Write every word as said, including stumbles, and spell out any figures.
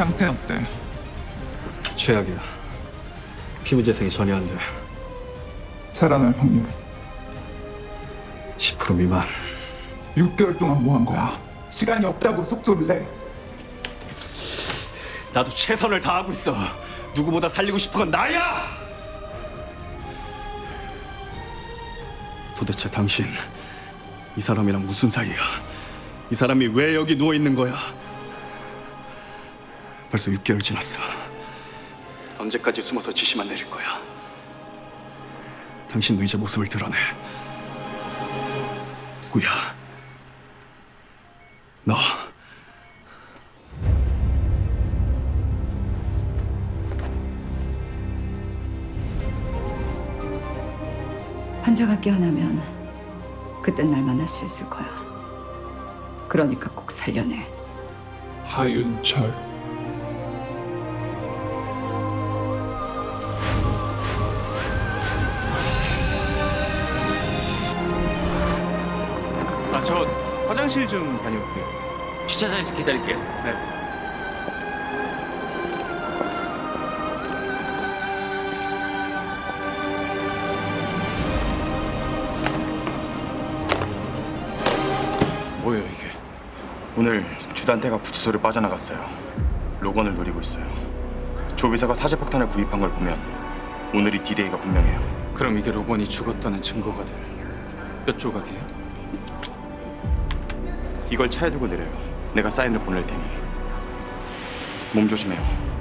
상태 어때? 최악이야. 피부 재생이 전혀 안 돼. 살아날 확률 십 퍼센트 미만. 육 개월 동안 뭐 한 거야? 시간이 없다고 속도를 내. 나도 최선을 다하고 있어. 누구보다 살리고 싶은 건 나야! 도대체 당신 이 사람이랑 무슨 사이야? 이 사람이 왜 여기 누워 있는 거야? 벌써 육 개월 지났어. 언제까지 숨어서 지시만 내릴 거야? 당신도 이제 모습을 드러내. 누구야? 너. 환자가 깨어나면 그땐 날 만날 수 있을 거야. 그러니까 꼭 살려내. 하윤철. 아, 저 화장실 좀 다녀올게요. 주차장에서 기다릴게요. 네. 뭐예요 이게? 오늘 주단태가 구치소를 빠져나갔어요. 로건을 노리고 있어요. 조 비서가 사제폭탄을 구입한 걸 보면 오늘이 디데이가 분명해요. 그럼 이게 로건이 죽었다는 증거가 될 몇 조각이에요? 이걸 차에 두고 내려요. 내가 사인을 보낼 테니 몸 조심해요.